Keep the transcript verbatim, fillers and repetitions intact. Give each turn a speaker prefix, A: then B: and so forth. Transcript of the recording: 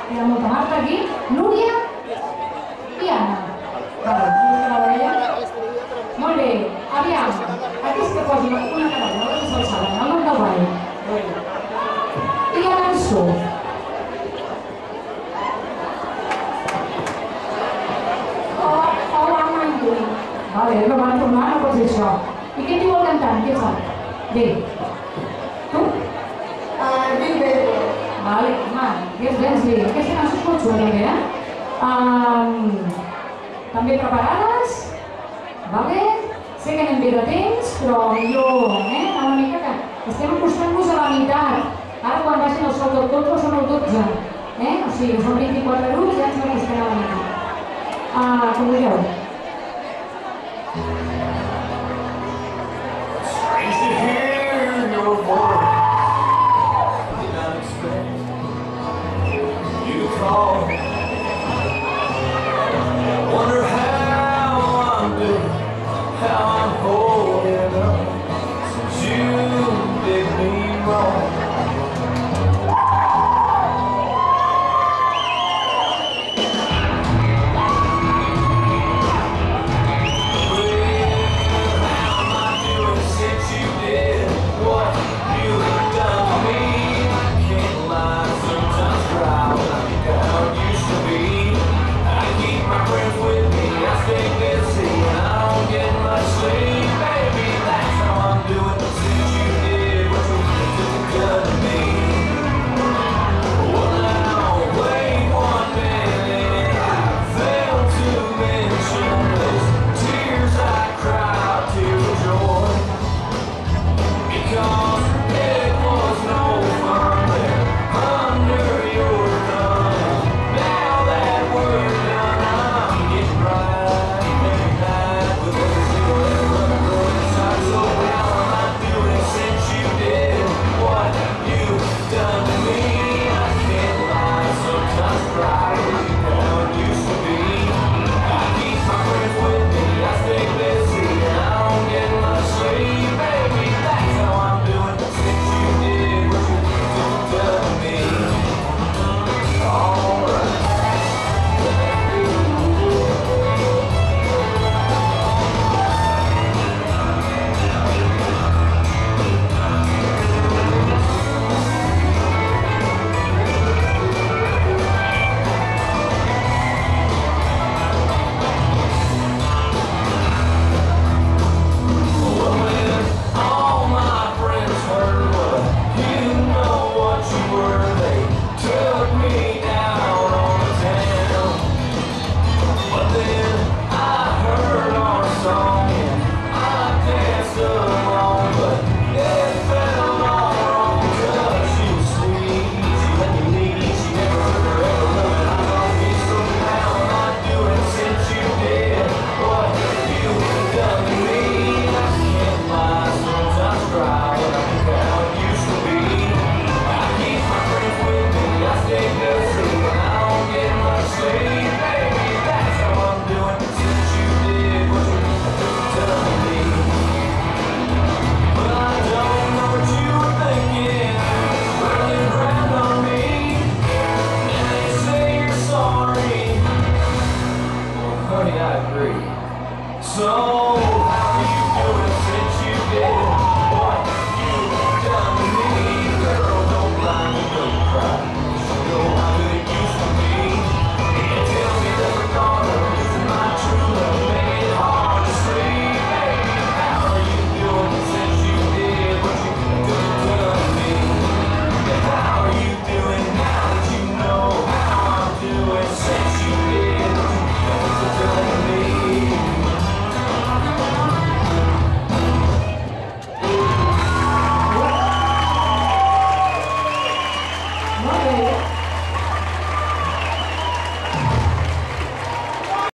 A: Queda molta Marta aquí. Núria i Anna. Vale, la veia? Molt bé, aviam. Aquesta posi una cara, no la salsada, no el del ball. I la cançó. Vale, no van tornar, no pot ser això. I què diu el cantant? Què fa? Bé. Tu?
B: Riu Verde.
A: Vale, home, què és bé, sí. Aquesta cançó és molt xula, també, eh? També preparades? Vale? Sé que anem bé de temps, però millor, eh? Una mica que estem acostant-nos a la meitat. Ara, quan baixin el sol del control, són el dotze. Eh? O sigui, són vint-i-quatre grups i ja ens acostem a la meitat. Com vulgueu.
C: Strange to hear your voice. Did not expect you to call.